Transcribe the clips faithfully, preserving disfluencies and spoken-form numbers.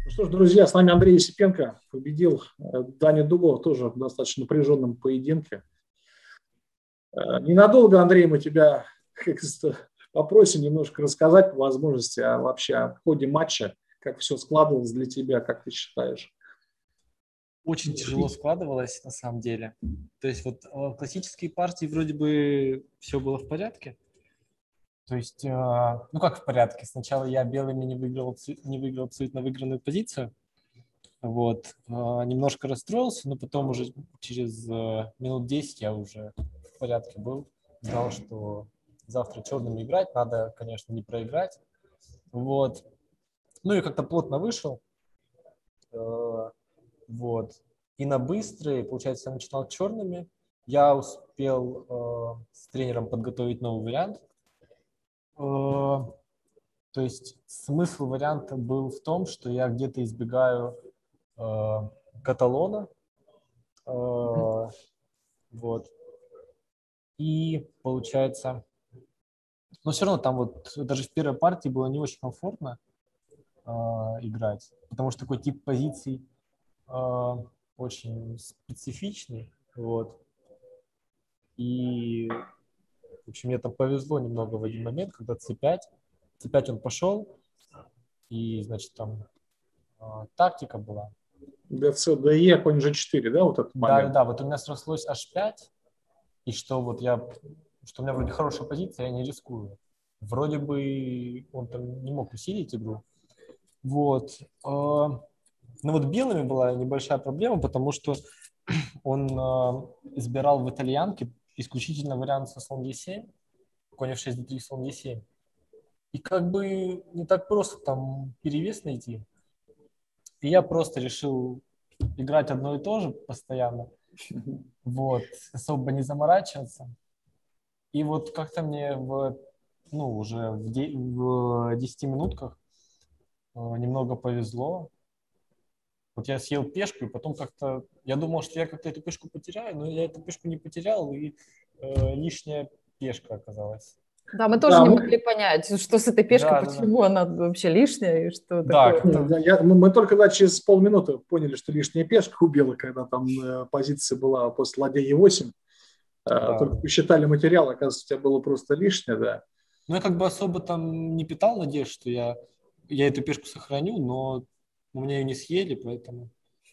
Ну что ж, друзья, с нами Андрей Есипенко победил э, Даню Дугова тоже в достаточно напряженном поединке. Э, Ненадолго, Андрей, мы тебя как попросим немножко рассказать по возможности о, вообще о ходе матча, как все складывалось для тебя, как ты считаешь. Очень тяжело складывалось на самом деле. То есть вот в классической партии вроде бы все было в порядке. То есть, ну как в порядке? Сначала я белыми не выиграл, не выиграл абсолютно выигранную позицию. Вот. Немножко расстроился, но потом уже через минут десять я уже в порядке был. Знал, что завтра черными играть, надо, конечно, не проиграть. Вот. Ну и как-то плотно вышел. Вот. И на быстрые, получается, я начинал черными. Я успел э, с тренером подготовить новый вариант. Э, то есть смысл варианта был в том, что я где-то избегаю э, каталона. Э, вот. И получается... Но все равно там вот даже в первой партии было не очень комфортно э, играть, потому что такой тип позиций э, очень специфичный. Вот. И, в общем, мне там повезло немного в один момент, когда цэ пять, цэ пять он пошел, и, значит, там э, тактика была. дэ цэ, дэ е, конь же четыре, да, вот этот момент? Да, да, вот у меня срослось аш пять, и что вот я, что у меня вроде хорошая позиция, я не рискую. Вроде бы он там не мог усилить игру. Вот. Но вот белыми была небольшая проблема, потому что он избирал в итальянке исключительно вариант со слон е семь, конь эф шесть, дэ три, слон е семь. И как бы не так просто там перевес найти. И я просто решил играть одно и то же постоянно. Вот, особо не заморачиваться. И вот как-то мне в, ну, уже в, де, в десяти минутках э, немного повезло. Вот я съел пешку, и потом как-то... Я думал, что я как-то эту пешку потеряю, но я эту пешку не потерял, и э, лишняя пешка оказалась. Да, мы тоже Да, не мы... могли понять, что с этой пешкой, Да, почему да, она вообще лишняя и что да, такое. как-то... Да, я, мы, мы только да, через полминуты поняли, что лишняя пешка у белых, когда там э, позиция была после ладья е восемь. Э, Да, только да. посчитали материал, оказывается, у тебя было просто лишнее, да. Ну, я как бы особо там не питал надежд, что я, я эту пешку сохраню, но у меня ее не съели, поэтому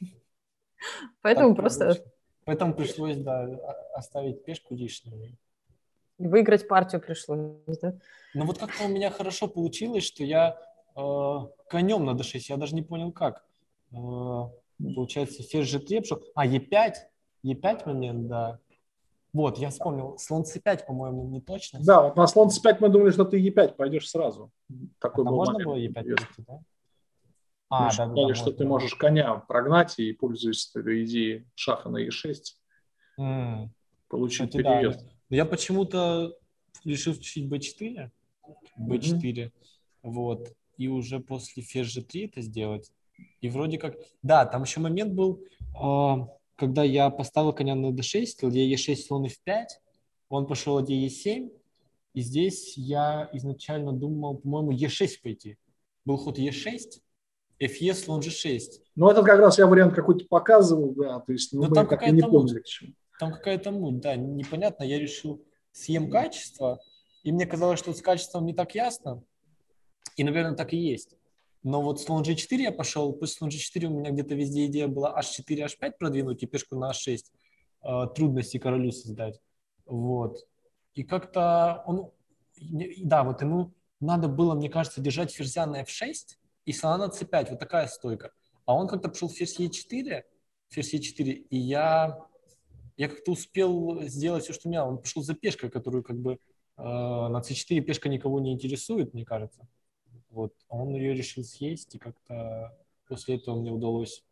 Поэтому так просто вышло. Поэтому пришлось, да, оставить пешку лишнюю. выиграть партию пришлось, да? Но вот как-то у меня хорошо получилось, что я э, конем на дэ шесть, я даже не понял как. Э, получается, ферзь же три пошел. А, е пять, е пять момент, да. Вот, я вспомнил, слон цэ пять, по-моему, не точно. Да, вот на слон цэ пять мы думали, что ты е пять пойдешь сразу. Такой А был можно момент. было е пять пойти, да? Мы А, да, да, да, считали, что можно, ты можно. можешь коня прогнать и, пользуясь этой идеей шаха на е шесть, М, получить Кстати, да. перевес. Но я почему-то решил включить бэ четыре, бэ четыре, mm-hmm. Вот, и уже после ферзь же три это сделать. И вроде как... Да, там еще момент был, когда я поставил коня на дэ шесть, ладья е шесть, слон эф пять, он пошел ладья е семь, и здесь я изначально думал, по-моему, е шесть пойти. Был ход е шесть, фе, слон же шесть. Ну, этот как раз я вариант какой-то показывал, да, то есть ну, Но мы там так и не какая-то поняли, муть. к чему. Там какая-то муть, да, непонятно. Я решил съем качество, и мне казалось, что с качеством не так ясно. И, наверное, так и есть. Но вот слон же четыре я пошел, после слон же четыре у меня где-то везде идея была аш четыре, аш пять продвинуть и пешку на аш шесть. Э, трудности королю создать. Вот. И как-то он... Да, вот ему надо было, мне кажется, держать ферзя на эф шесть и слона на цэ пять. Вот такая стойка. А он как-то пошел ферзь е четыре, ферзь е четыре, и я... Я как-то успел сделать все, что у меня. Он пошел за пешкой, которую как бы э, на цэ четыре пешка никого не интересует, мне кажется. Вот. А он ее решил съесть, и как-то после этого мне удалось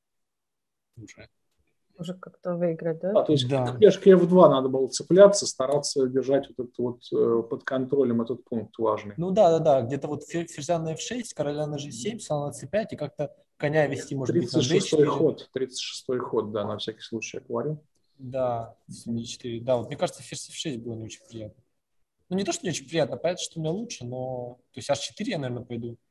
уже. Уже как-то выиграть, да? А, то есть Да. к пешке эф два надо было цепляться, стараться держать вот этот вот э, под контролем этот пункт важный. Ну да, да, да. Где-то вот ферзя на эф шесть, короля на же семь, слона на цэ пять, и как-то коня вести, может быть, на дэ четыре. тридцать шестой ход, тридцать шестой ход, да, на всякий случай я говорю. Да, дэ четыре. Да, вот мне кажется, ферзь эф шесть было не очень приятно. Ну, не то, что не очень приятно, понятно, что у меня лучше, но... То есть аш четыре я, наверное, пойду.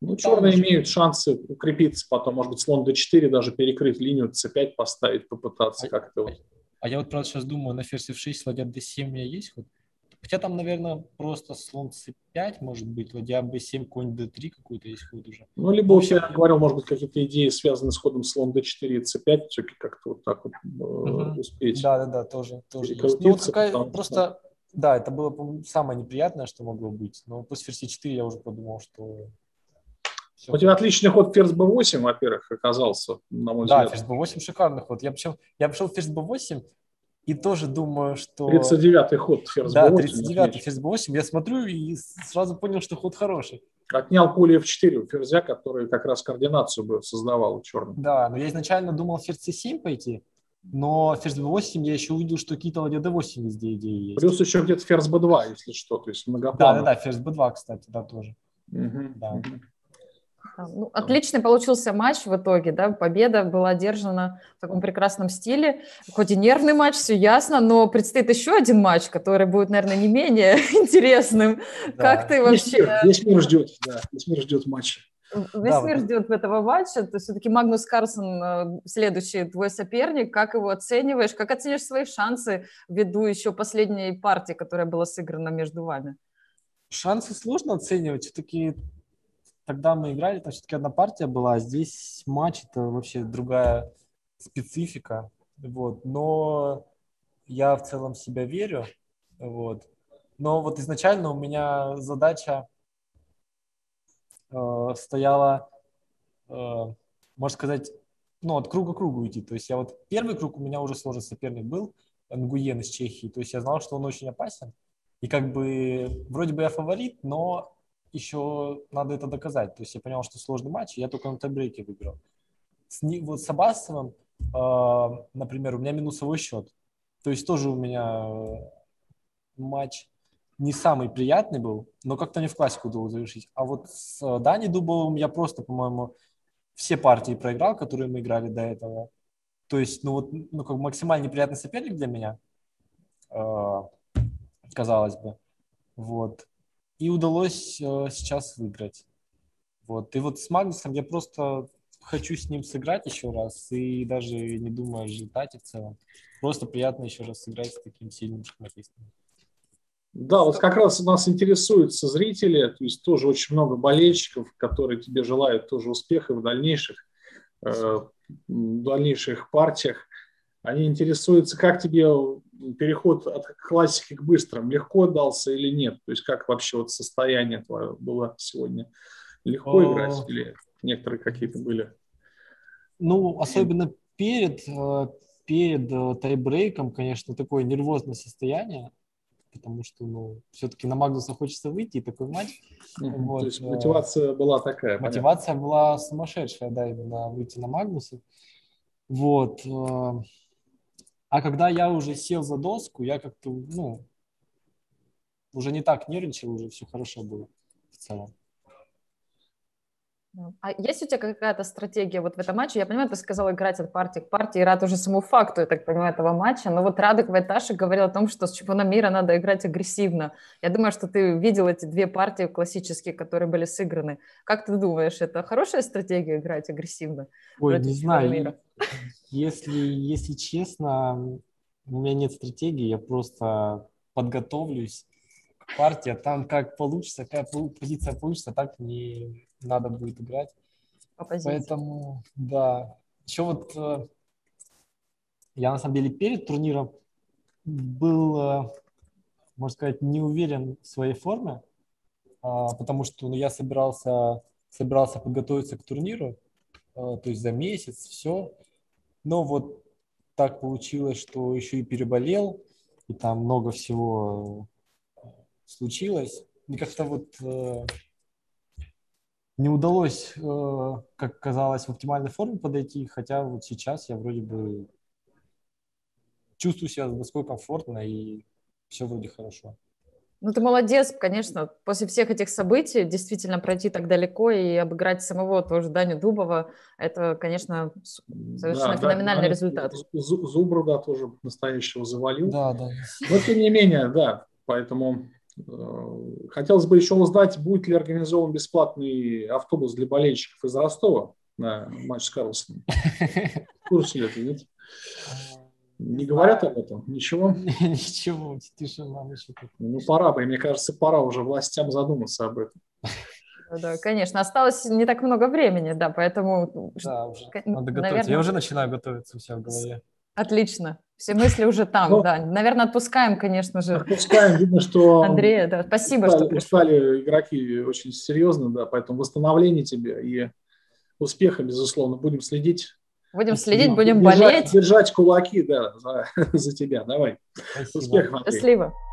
Ну, Там черные уже- имеют шансы укрепиться потом, может быть, слон дэ четыре даже перекрыть линию, цэ пять поставить, попытаться А, как-то вот. а я вот, правда, сейчас думаю, на ферзь эф шесть, ладья дэ семь у меня есть ход. Хотя там, наверное, просто слон цэ пять может быть, ладья бэ семь, конь дэ три какой-то есть ход уже. Ну, либо Ну, в у общем, тебя, я говорил, может быть, какие-то идеи, связанные с ходом слон дэ четыре и цэ пять, все-таки как-то вот так вот э, мгм. успеть Да, да, да, тоже, тоже есть. Ну, вот перекрутиться, какая потому что просто, да, это было, по-моему, самое неприятное, что могло быть. Но после ферзь четыре я уже подумал, что все у тебя хорошо. отличный ход ферзь бэ восемь, во-первых, оказался, на мой Да, взгляд. ферзь бэ восемь шикарный ход. Я причем, я пошел ферзь бэ восемь и тоже думаю, тридцать что, девятый ход ферзь бэ да, восемь, тридцать девятый отлично. ферзь бэ восемь. Я смотрю и сразу понял, что ход хороший. Отнял пули эф четыре у ферзя, который как раз координацию бы создавал у черных. Да, но я изначально думал ферзь цэ семь пойти, но ферзь бэ восемь я еще увидел, что какие-то ладья дэ восемь везде идеи есть. Плюс еще где-то ферзь бэ два, если что, то есть Да, да, многоплановый. да, ферзь бэ два, кстати, да, тоже. Мгм, Да. мгм. Да, ну, отличный получился матч в итоге, да, победа была одержана в таком прекрасном стиле. Хоть и нервный матч, все ясно, но предстоит еще один матч, который будет, наверное, не менее интересным. Как Да. ты Весь вообще... мир, весь мир ждет, да, весь мир ждет матча. Весь Да, мир вот- ждет этого матча. То все-таки Магнус Карлсон э, следующий твой соперник. Как его оцениваешь? Как оценишь свои шансы ввиду еще последней партии, которая была сыграна между вами? Шансы сложно оценивать. Все-таки тогда мы играли, там все-таки одна партия была, а здесь матч это вообще другая специфика. Вот. Но я в целом в себя верю. Вот. Но вот изначально у меня задача э, стояла, э, можно сказать, ну, от круга к кругу уйти. То есть я вот первый круг у меня уже сложный соперник был, Нгуен из Чехии. То есть я знал, что он очень опасен. И как бы вроде бы я фаворит, но еще надо это доказать. То есть я понял, что сложный матч, и я только на тайбрейке выиграл. С, ни- вот с Аббасовым, э, например, у меня минусовой счет. То есть тоже у меня э, матч не самый приятный был, но как-то не в классику удалось завершить. А вот с э, Дани Дубовым я просто, по-моему, все партии проиграл, которые мы играли до этого. То есть, ну вот, ну как бы максимально неприятный соперник для меня, э, казалось бы. Вот. И удалось э, сейчас выиграть. Вот. И вот с Магнусом я просто хочу с ним сыграть еще раз и даже не думаю о результате в целом. Просто приятно еще раз сыграть с таким сильным шахматистом. Да, вот как раз нас интересуются зрители, то есть тоже очень много болельщиков, которые тебе желают тоже успеха в дальнейших, э, в дальнейших партиях. Они интересуются, как тебе переход от классики к быстрым, легко дался или нет? То есть как вообще вот состояние твое было сегодня? Легко О, играть или некоторые какие-то были? Ну, особенно перед, э, перед э, тайбрейком, конечно, такое нервозное состояние, потому что, ну, все-таки на Магнуса хочется выйти, и такой матч. Мгм. Вот, То есть э, мотивация была такая, понятно. мотивация была сумасшедшая, да, именно выйти на Магнуса. Вот. э, А когда я уже сел за доску, я как-то, ну, уже не так нервничал, уже все хорошо было в целом. Да. А есть у тебя какая-то стратегия вот в этом матче? Я понимаю, ты сказал играть от партии к партии, и рад уже самому факту, я так понимаю, этого матча, но вот Радek Вайташи говорил о том, что с чемпионом мира надо играть агрессивно. Я думаю, что ты видел эти две партии классические, которые были сыграны. Как ты думаешь, это хорошая стратегия играть агрессивно Ой, против не чемпиона знаю, мира? если, если честно, у меня нет стратегии, я просто подготовлюсь к партии, а там как получится, какая полу- позиция получится, так не надо будет играть. По позиции. Поэтому, да. Еще вот э, я на самом деле перед турниром был, э, можно сказать, не уверен в своей форме, а, потому что ну, я собирался, собирался подготовиться к турниру, э, то есть за месяц, все. Но вот так получилось, что еще и переболел, и там много всего э, случилось. И как-то вот э, не удалось, э, как казалось, в оптимальной форме подойти, хотя вот сейчас я вроде бы чувствую себя с доской комфортно, и все вроде хорошо. Ну, ты молодец, конечно, после всех этих событий действительно пройти так далеко и обыграть самого тоже Даню Дубова, это, конечно, с- совершенно Да, да, феноменальный Даня результат. Зу- Зубру, да, тоже настоящего завалил. Да, да. Но тем не менее, да, поэтому Хотелось бы еще узнать, будет ли организован бесплатный автобус для болельщиков из Ростова на матч с Карлсоном. В курсе ли это, нет? Не говорят об этом? Ничего? Ничего, тишина. Ну, пора бы, мне кажется, пора уже властям задуматься об этом. Да, конечно. Осталось не так много времени, да, поэтому... Да, уже надо готовиться. Наверное... Я уже начинаю готовиться у себя в голове. Отлично. Все мысли уже там, ну, да. Наверное, отпускаем, конечно же. Отпускаем. Видно, что... Андрея, да. Спасибо, устали, что пришел. Устали игроки очень серьезно, да, поэтому восстановление тебе и успеха, безусловно, будем следить. Будем следить, будем держать, болеть. Держать кулаки, да, за, за тебя. Давай. Спасибо. Успехов, Андрей. Счастливо.